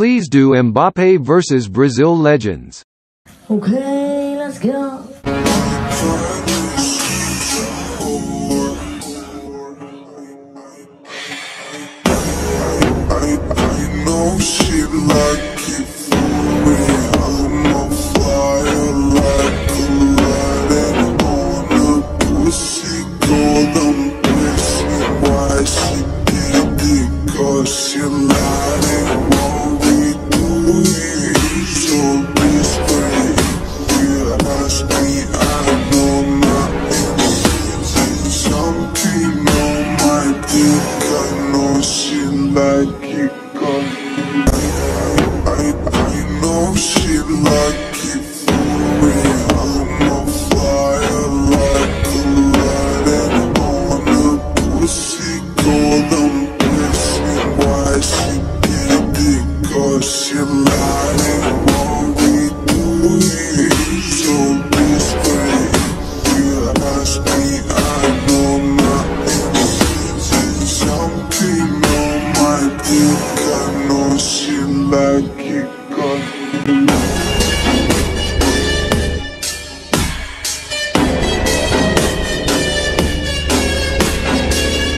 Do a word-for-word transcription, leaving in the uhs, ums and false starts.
Please do Mbappe versus Brazil legends. Okay, let's go. I, I know she like it for me. I'm on fire like a light on a pussy golden bliss. Why she did it? Cause she lied and what we do is so discreet. You ask me, I know nothing. Something on my dick, I know she like it. I, I know she like it for me. I'm on fire like a light on a pussy golden bliss. Why she did it? Cause she lied and what we do is so discreet. You ask me, I know nothing. Something on my dick, I know she like